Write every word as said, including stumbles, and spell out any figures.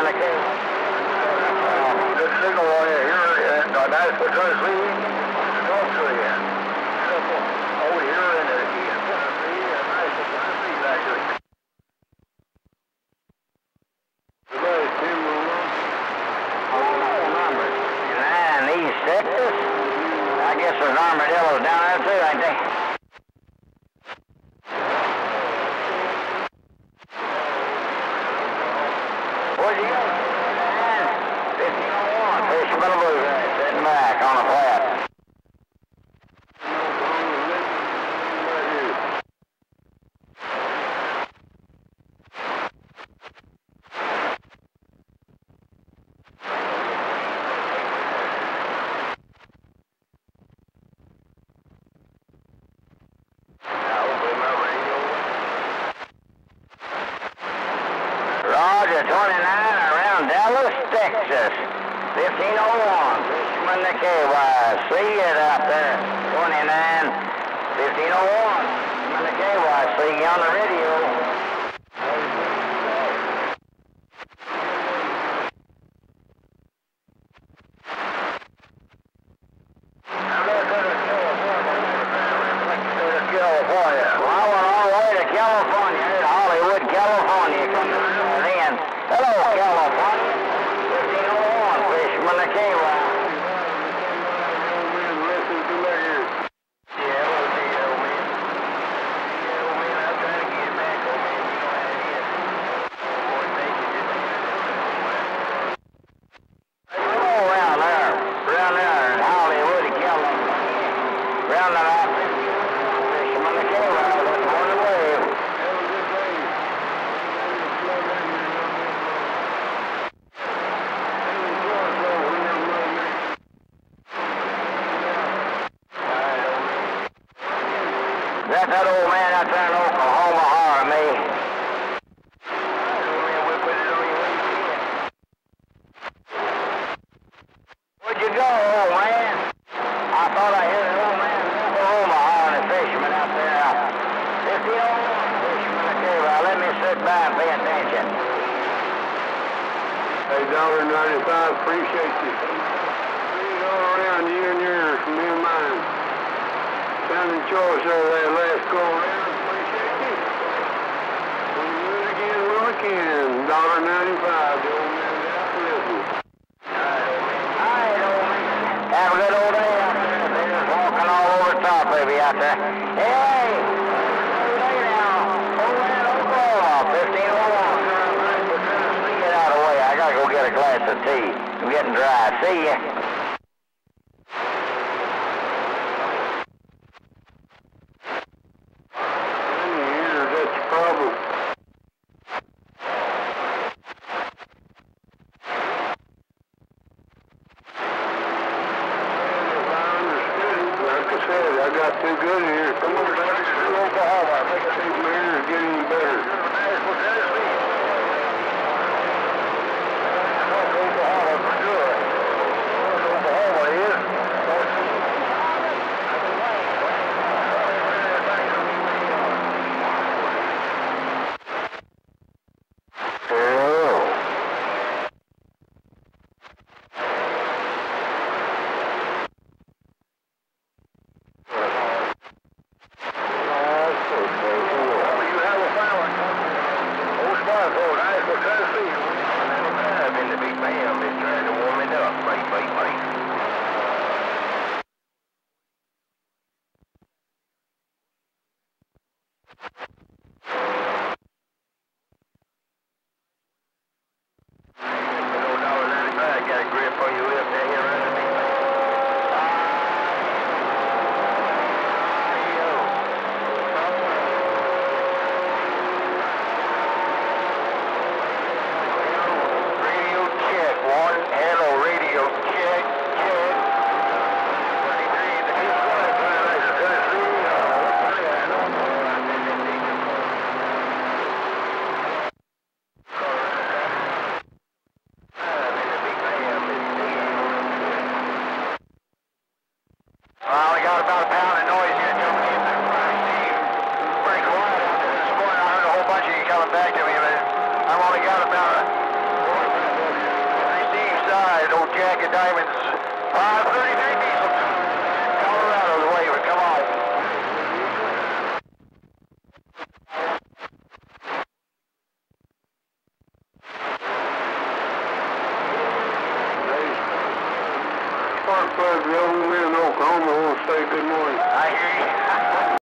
Fishman, the K Y. Good signal on you here, and uh, that's what does lead. Talk to you. Over here in the east Tennessee, and nice to Tennessee back here. Somebody's two Oh, number nine, East Texas. I guess there's armadillos down there too, ain't they? Where'd you go? fifteen oh one, Fishman the Bluegrass, sitting back on the flat. Roger, twenty-nine around Dallas, Texas. fifteen oh one, Fishman the K Y. See it out there, twenty-nine, fifteen oh one, Fishman the K Y. See you on the radio. California. Well, I went all the way to California, here Hollywood, California, coming in. Hello, California. fifteen oh one, Fishman the K Y. Yeah, we'll see you, old man. Yeah, old man, I'm trying to get back, old man. You know how it is. Boy, thank you. Oh, around there. Around there in Hollywood, California. Around the map. Fishman the K Y, that's on the way. That's that old man out there in Oklahoma hollering me. Where'd you go, old man? I thought I heard an old man in Oklahoma hollering at Fishman out there. fifteen oh one, Fishman the K Y. Let me sit by and pay attention. Hey, one ninety-five, appreciate you. Please all around you and yours, me and mine. Sounding choice over that last go around, appreciate you. We'll do it again when we can. one ninety-five, the old man out listening. All right, old man. Have a good old day out there. They're just walking all over the top of you out there. Hey, good day now. Old man, Oklahoma, fifteen oh one. Get out of the way. I gotta go get a glass of tea. I'm getting dry. See ya. I got too good in here. Come over to Oklahoma. I think I think my hair is getting any better. Oklahoma for good. Oklahoma is. You have a Jack of Diamonds. five thirty-three diesel. Colorado's waving. Come on. SparkPlug, the old man in Oklahoma, want to say good morning. I hear you.